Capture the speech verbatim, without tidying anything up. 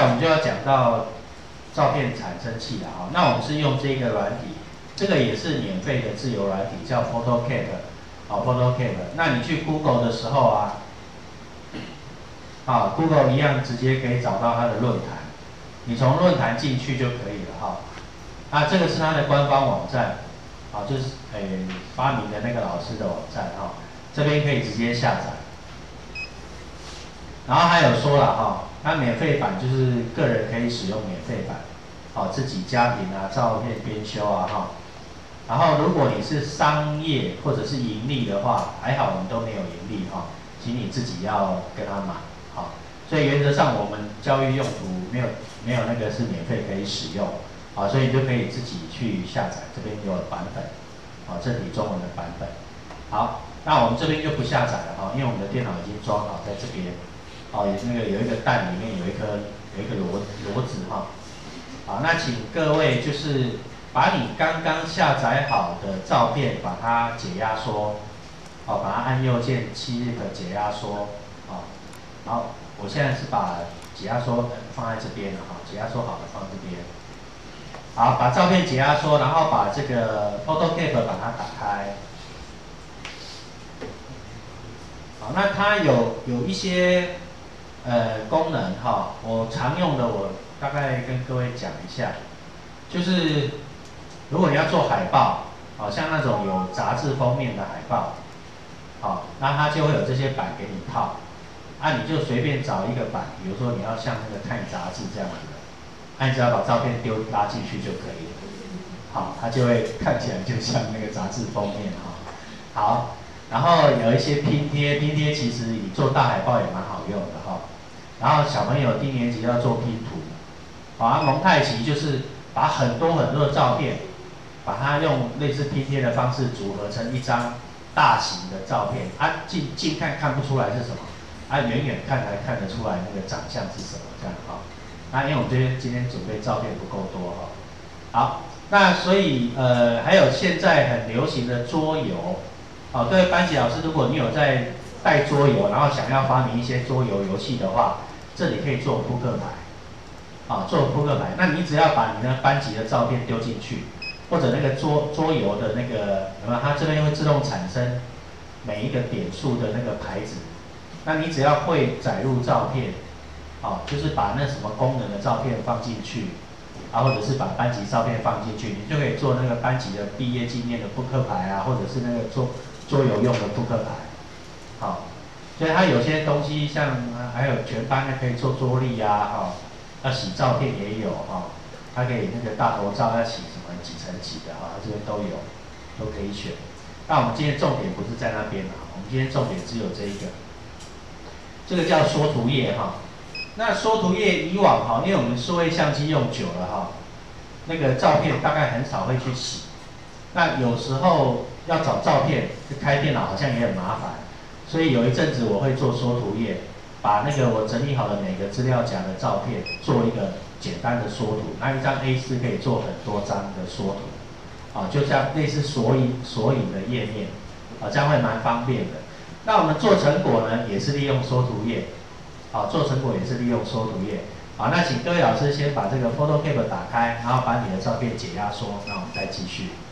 我们就要讲到照片产生器了哈。那我们是用这个软体，这个也是免费的自由软体，叫 PhotoCap， 好 PhotoCap。那你去 Google 的时候啊，啊 Google 一样直接可以找到它的论坛，你从论坛进去就可以了哈。啊，这个是它的官方网站，啊，就是诶发明的那个老师的网站哈，这边可以直接下载。然后还有说了哈，那免费版就是个人可以使用免费版，好，自己家庭啊、照片编修啊哈。然后如果你是商业或者是盈利的话，还好我们都没有盈利哈，请你自己要跟他买，好。所以原则上我们教育用途没有没有那个是免费可以使用，好，所以你就可以自己去下载，这边有版本，好，正体中文的版本。好，那我们这边就不下载了哈，因为我们的电脑已经装好在这边。哦，也那个有一个蛋里面有一颗有一个螺螺子哈，好，那请各位就是把你刚刚下载好的照片，把它解压缩，好，把它按右键七日的解压缩，好，好，我现在是把解压缩放在这边了哈，解压缩好了放这边，好，把照片解压缩，然后把这个 PhotoCap 把它打开，好，那它有有一些。呃，功能哈，我常用的我大概跟各位讲一下，就是如果你要做海报，好像那种有杂志封面的海报，好，那它就会有这些板给你套，啊，你就随便找一个板，比如说你要像那个看杂志这样子的，那你只要把照片丢拉进去就可以了，好，它就会看起来就像那个杂志封面哈，好，然后有一些拼贴，拼贴其实你做大海报也蛮好用的哈。然后小朋友低年级要做拼图，好啊，蒙太奇就是把很多很多的照片，把它用类似拼贴的方式组合成一张大型的照片，啊，近近看看不出来是什么，啊，远远看才看得出来那个长相是什么，这样哈。那因为我们这边今天准备照片不够多哈，好，那所以呃还有现在很流行的桌游，好，各位班级老师，如果你有在带桌游，然后想要发明一些桌游游戏的话，这里可以做扑克牌，啊，做扑克牌。那你只要把你的班级的照片丢进去，或者那个桌桌游的那个有没有？它这边会自动产生每一个点数的那个牌子。那你只要会载入照片，啊，就是把那什么功能的照片放进去，啊，或者是把班级照片放进去，你就可以做那个班级的毕业纪念的扑克牌啊，或者是那个桌桌游用的扑克牌。好，所以它有些东西像还有全班的可以做桌历啊，哈，要洗照片也有哈，它可以那个大头照要洗什么几层几的哈，这边都有，都可以选。那我们今天重点不是在那边啦，我们今天重点只有这一个，这个叫缩图页哈。那缩图页以往哈，因为我们数位相机用久了哈，那个照片大概很少会去洗，那有时候要找照片，开电脑好像也很麻烦。所以有一阵子我会做缩图页，把那个我整理好的每个资料夹的照片做一个简单的缩图，那一张 A 四 可以做很多张的缩图，啊，就像类似索引索引的页面，啊，这样会蛮方便的。那我们做成果呢，也是利用缩图页，啊，做成果也是利用缩图页，好，那请各位老师先把这个 PhotoCap 打开，然后把你的照片解压缩，那我们再继续。